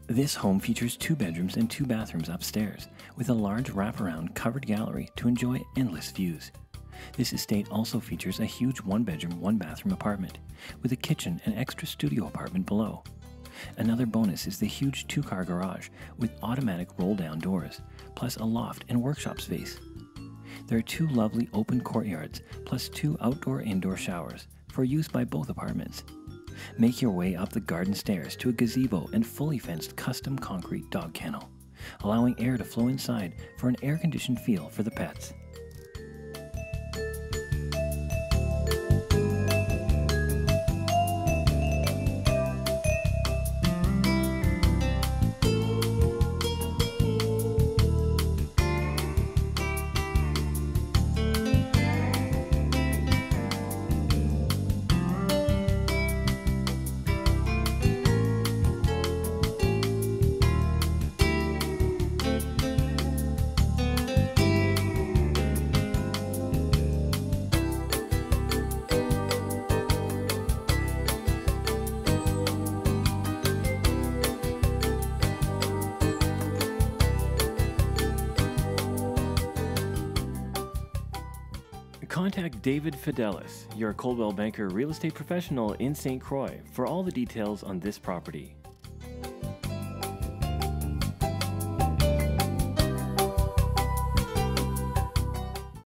This home features 2 bedrooms and 2 bathrooms upstairs, with a large wraparound covered gallery to enjoy endless views. This estate also features a huge 1-bedroom, 1-bathroom apartment, with a kitchen and extra studio apartment below. Another bonus is the huge 2-car garage with automatic roll-down doors, plus a loft and workshop space. There are 2 lovely open courtyards, plus 2 outdoor-indoor showers for use by both apartments. Make your way up the garden stairs to a gazebo and fully fenced custom concrete dog kennel, allowing air to flow inside for an air-conditioned feel for the pets. Contact David Fidelis, your Coldwell Banker real estate professional in St. Croix, for all the details on this property.